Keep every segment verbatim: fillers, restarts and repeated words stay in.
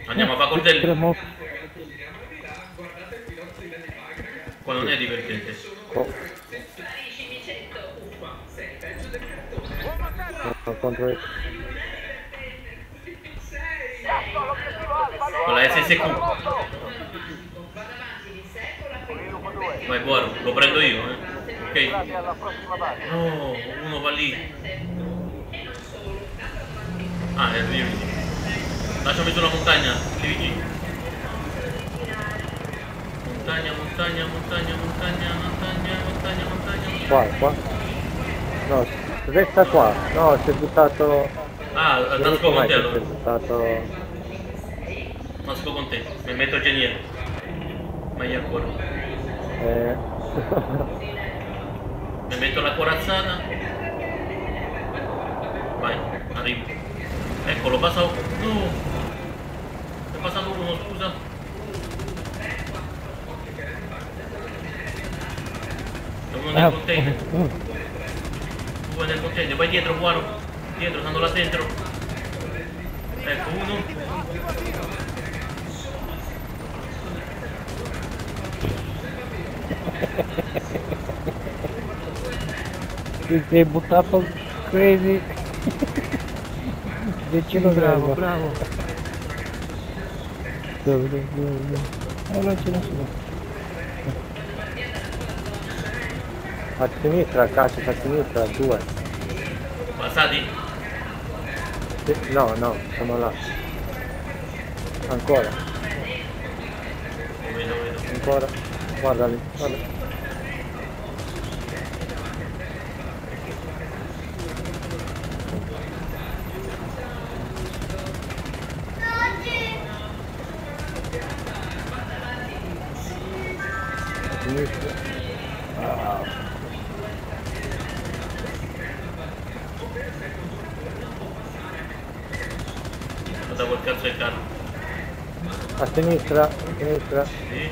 Andiamo a fare coltelli. Qua non è divertente. Oh. No, contro il... Con la S S Q. Vai buono, lo prendo io, eh. Ok. Oh, uno va lì. Ah, è lì. Lasciami sulla montagna, lì vicino. Montagna, montagna, montagna, montagna, montagna, montagna, montagna. Qua, qua. No, resta qua. No, si è buttato... Ah, nasco con te allora. Si è buttato... Nasco con te, mi metto il geniere. Meglio ancora. Eh... Mi metto la corazzata. Vai, arrivo. Eccolo, passa... No! È passato uno, scusa. C'è uno nel container. Due nel container, vai dietro, buono. Dietro, stanno là dentro. Ecco, uno. Ti sei buttato crazy. Vicino bravo, bravo. Dove, dove, dove? Eh, non c'è nessuno. A sinistra, cazzo, a sinistra, due. Passati? Sì, no, no, sono là. Ancora. Lo vedo, lo vedo. Ancora. Guarda lì, guarda. Ah. Guarda quel cazzo di carro. A sinistra, a sinistra. Sì.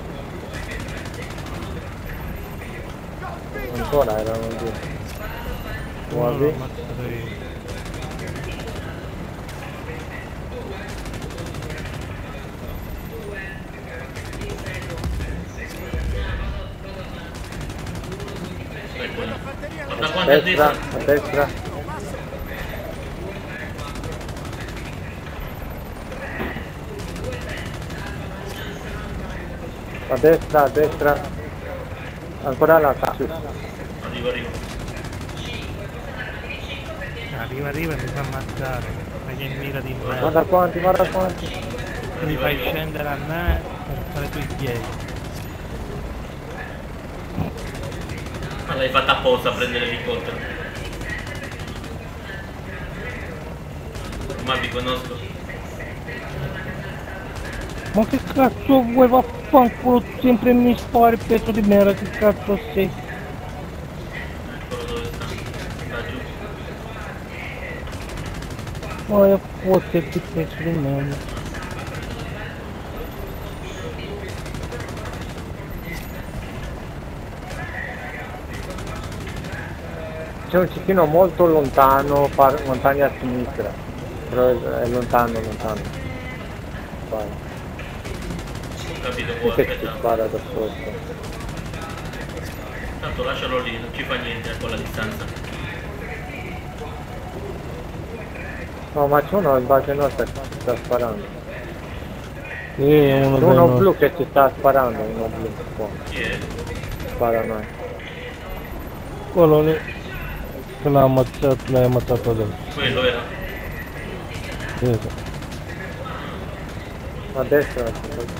Ancora erano due. Muovi. Guarda quanto A a destra, destra. a destra. A destra, a destra. Ancora là, cazzo. Arrivo, arrivo. Arriva, arriva e mi fa ammazzare. Perché in mira di me. Guarda quanti, guarda quanti. Mi fai scendere a me per fare tu i piedi. Ma l'hai fatta apposta a prendere l'elicottero. Ma vi conosco. Ma che cazzo vuoi, vaffanculo, sempre mi spari, pezzo di merda, che cazzo sei? Eccolo dove sta. Sta giù. Vai a fotterti, pezzo di merda. C'è un cecchino molto lontano, par lontani a sinistra, però è lontano, lontano. Vai. Ho capito, Chi poi è che ti aspetta. spara da sotto? Tanto lascialo lì, non ci fa niente con la distanza. No, ma c'è uno in base nostra che ci sta sparando. Sì, è uno, C'è uno blu che ci sta sparando, uno blu. Qua. Chi è? Spara a noi. quello lì che l'ha ammazzato, l'hai ammazzato adesso. Quello era. Sì. A destra.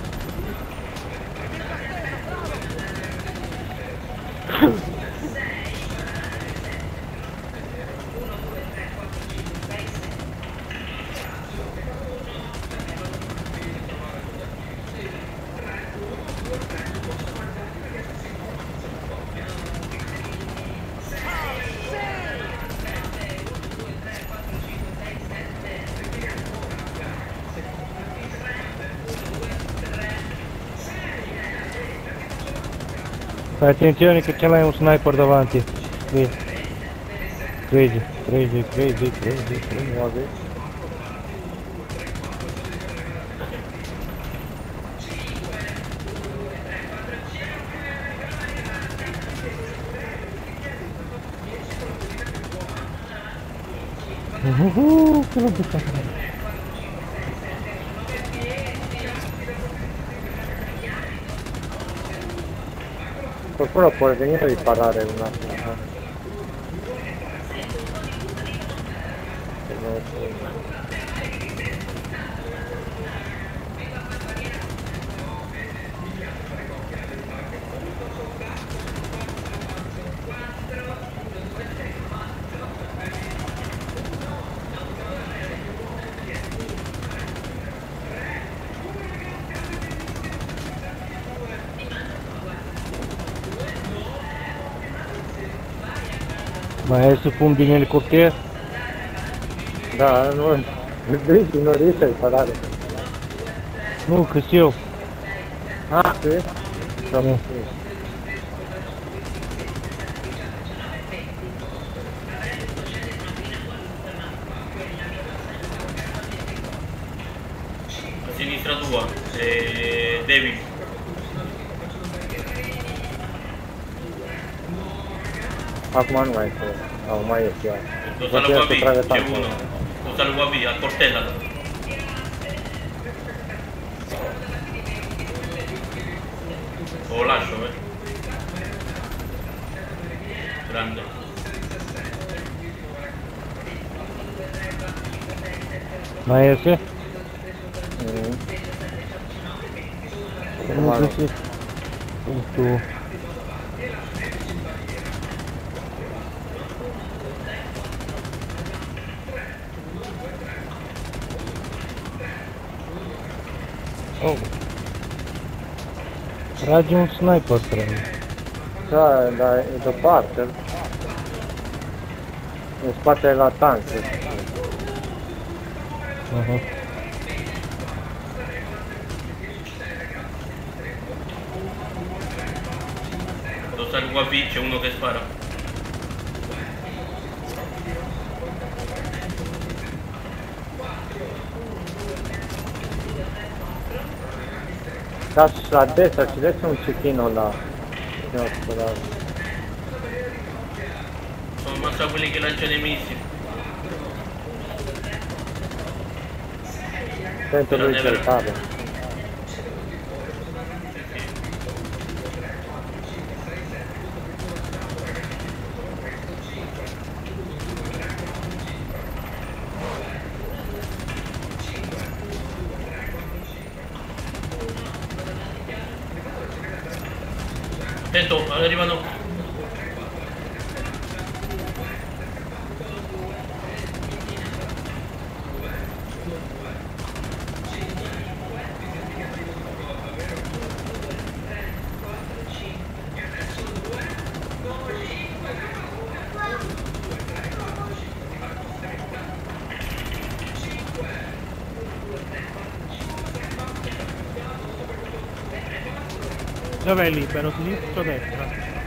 Attenzione che ce l'hai un sniper davanti. Lì. Crazy, crazy, crazy, crazy, crazy. Muovi. Uh, che l'ho buttato. Qualcuno può venire a riparare un attimo. Eh? Ma adesso fumbi nel cortile? No, non, non riesce a riparare. No, che sia. Ah, sì? No, Eh. sì. A sinistra tua, eh, David. Acum nu mai este. Au, mai este. Ia. Lo Vă salvo fie a să trage V, c'è tanto. uno. Lo salvo a V, al portella. O lascio, eh. Grande. Mai iese? Mm. Nu Acum nu. găsesc. Tu. Oh. Trage un sniper pre mine. Da, da, e deoparte. În spatele la tank. Uh-huh. Lo salvo a V, c'è uno che spara. Da, și la destra, și destra un cecchino là. Nu, sperare. Sono ammazzato quelli che lanciano i missili. Pentru lui cercare. Attento, arrivano. Dov'è libero? Sinistra o destra?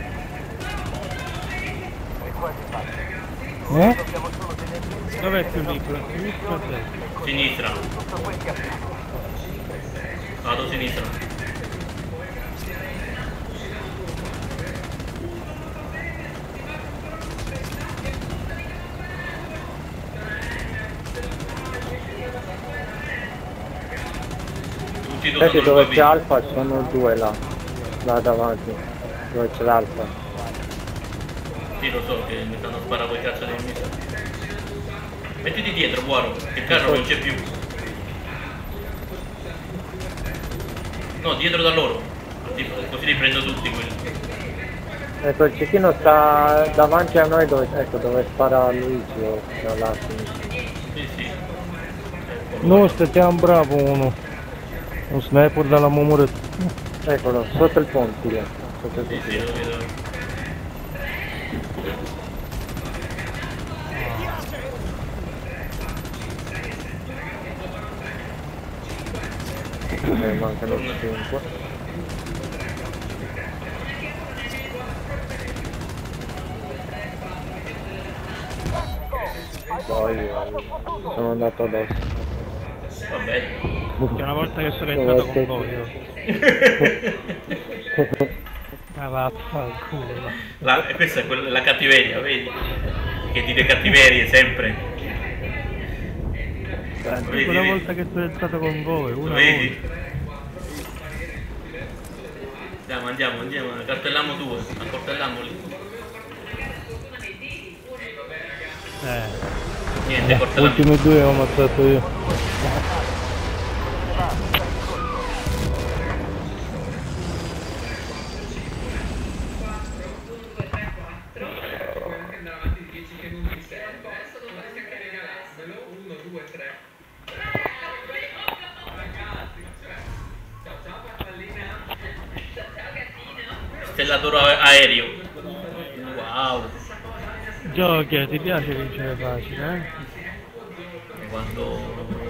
Eh? Dov'è più libero? Sinistra o destra? Sinistra. Vado a sinistra. Tutti e due Senti, sono dove qua c'è V. Alfa ci sono due là. Là davanti. Dove c'è l'Alfa. Sì, lo so che mi stanno sparando quei cazzo di missili. Mettiti dietro, buono, che il carro non c'è più. No, dietro da loro. Così li prendo tutti quelli. Ecco, il cecchino sta davanti a noi dove, ecco, dove spara Luigi o da là a sinistra. Sì, sì. Nu, stăteam bravo unul. Un sniper, dar l-am omorât. Eccolo, sotto il pontile. Sotto il Sì, sì, pontile. lo vedo. Ne mancano cinque. Poi io sono andato addosso. Vabbè. Che una volta che sono Dove entrato con sei? voi io. Ah, vaffanculo. La, questa è quella, la cattiveria, vedi? Che dite cattiverie sempre. Senti, Vedi, quella vedi? volta che sono entrato con voi, una Vedi? volta. Andiamo, andiamo, andiamo, accoltelliamo due, accoltelliamoli. Eh, Niente, gli accoltelliamo. ultimi due ho ammazzato io. Stellatore aereo. Wow. Giochi, ti piace vincere facile, eh? Quando